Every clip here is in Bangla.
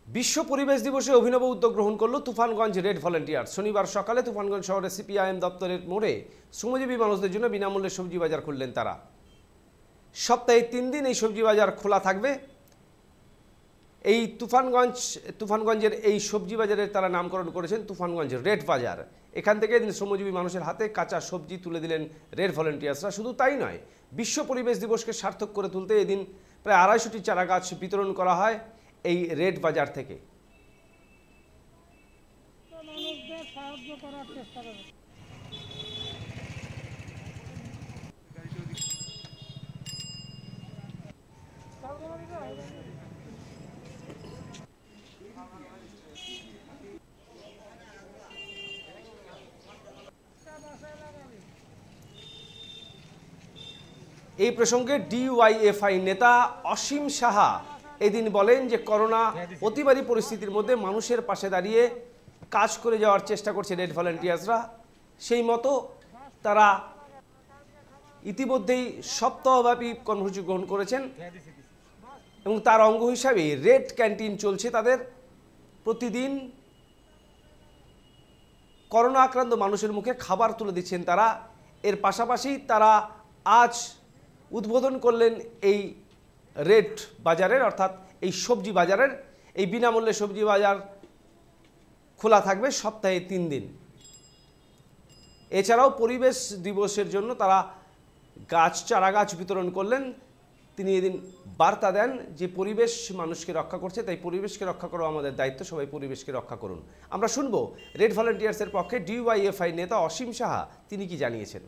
বিশ্ব পরিবেশ দিবসে অভিনব উদ্যোগ গ্রহণ করল তুফানগঞ্জ রেড ভলেন্টিয়ার। শনিবার সকালে তুফানগঞ্জ শহরে সিপিআইএম দপ্তরের মোড়ে শ্রমজীবী মানুষদের জন্য বিনামূল্যে সবজি বাজার খুললেন তারা। সপ্তাহে 3 দিন এই সবজি বাজার খোলা থাকবে। এই তুফানগঞ্জের এই সবজি বাজারের তারা নামকরণ করেছেন তুফানগঞ্জ রেড বাজার। এখান থেকে শ্রমজীবী মানুষের হাতে কাঁচা সবজি তুলে দিলেন রেড ভলেন্টিয়ার্সরা। শুধু তাই নয়, বিশ্ব পরিবেশ দিবসকে সার্থক করে তুলতে এদিন প্রায় 250টি চারা গাছ বিতরণ করা হয় এই রেড বাজার থেকে। মানুষদের সাহায্য করার চেষ্টা করে। এই প্রসঙ্গে ডিওয়াইএফআই নেতা অসীম সাহা এদিন বলেন যে করোনা অতিমারী পরিস্থিতির মধ্যে মানুষের পাশে দাঁড়িয়ে কাজ করে যাওয়ার চেষ্টা করছে রেড ভলেন্টিয়ার্সরা। সেই মতো তারা ইতিমধ্যেই সপ্তাহব্যাপী কর্মসূচি গ্রহণ করেছেন এবং তার অঙ্গ হিসাবে রেড ক্যান্টিন চলছে তাদের। প্রতিদিন করোনা আক্রান্ত মানুষের মুখে খাবার তুলে দিচ্ছেন তারা। এর পাশাপাশি তারা আজ উদ্বোধন করলেন এই রেড বাজারের, অর্থাৎ এই সবজি বাজারের। এই বিনামূল্যে সবজি বাজার খোলা থাকবে সপ্তাহে 3 দিন। এছাড়াও পরিবেশ দিবসের জন্য তারা চারা গাছ বিতরণ করলেন। তিনি এদিন বার্তা দেন যে পরিবেশ মানুষকে রক্ষা করছে, তাই পরিবেশকে রক্ষা করা আমাদের দায়িত্ব, সবাই পরিবেশকে রক্ষা করুন। আমরা শুনব রেড ভলেন্টিয়ার্সের পক্ষে ডিওয়াইএফআই নেতা অসীম সাহা তিনি কি জানিয়েছেন।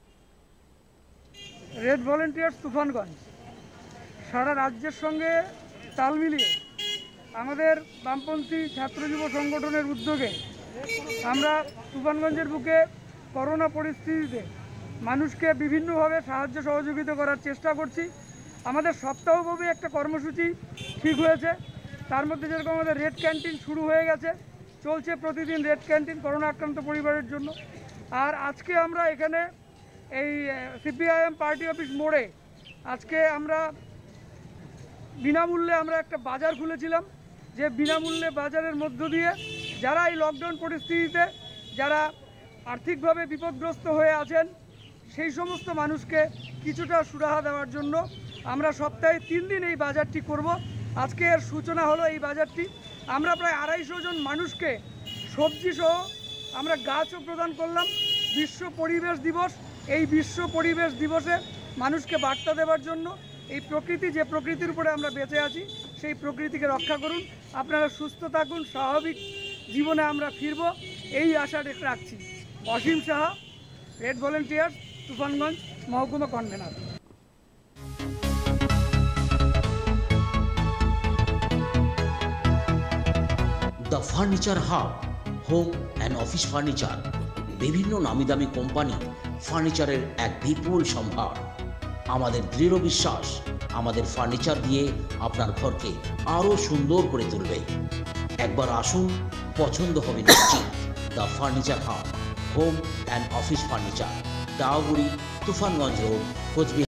রেড ভলেন্টিয়ার্স তুফানগঞ্জ সারা রাজ্যের সঙ্গে তাল মিলিয়ে আমাদের বামপন্থী ছাত্র যুব সংগঠনের উদ্যোগে আমরা তুফানগঞ্জের বুকে করোনা পরিস্থিতিতে মানুষকে বিভিন্নভাবে সাহায্য সহযোগিতা করার চেষ্টা করছি। আমাদের সপ্তাহব্যাপী একটা কর্মসূচি ঠিক হয়েছে। তার মধ্যে যেরকম আমাদের রেড ক্যান্টিন শুরু হয়ে গেছে, চলছে প্রতিদিন রেড ক্যান্টিন করোনা আক্রান্ত পরিবারের জন্য। আর আজকে আমরা এখানে এই সিপিআইএম পার্টি অফিস মোড়ে আজকে আমরা বিনামূল্যে আমরা একটা বাজার খুলেছিলাম, যে বিনামূল্যে বাজারের মধ্য দিয়ে যারা এই লকডাউন পরিস্থিতিতে যারা আর্থিকভাবে বিপদগ্রস্ত হয়ে আছেন সেই সমস্ত মানুষকে কিছুটা সুরাহা দেওয়ার জন্য আমরা সপ্তাহে 3 দিন এই বাজারটি করব। আজকে এর সূচনা হলো এই বাজারটি। আমরা প্রায় 250 জন মানুষকে সবজি সহ আমরা গাছও প্রদান করলাম। বিশ্ব পরিবেশ দিবস, এই বিশ্ব পরিবেশ দিবসে মানুষকে বার্তা দেওয়ার জন্য এই প্রকৃতি, যে প্রকৃতির উপরে আমরা বেঁচে আছি সেই প্রকৃতিকে রক্ষা করুন, আপনারা সুস্থ থাকুন, স্বাভাবিক জীবনে আমরা ফিরব, এই আশা রাখছি। অসীম সাহা, রেড ভলেন্টিয়ার্স, তুফানগঞ্জ মহকুমা convener. The furniture hub, home and office furniture. বিভিন্ন নামিদামি কোম্পানি ফার্নিচারের এক বিপুল সম্ভার। আমাদের দৃঢ় বিশ্বাস আমাদের ফার্নিচার দিয়ে আপনার ঘরকে আরও সুন্দর করে তুলবে। একবার আসুন, পছন্দ হবে নিশ্চিত। The furniture hub, home and office furniture, Daoguri, Tufanganj road, Cooch Behar.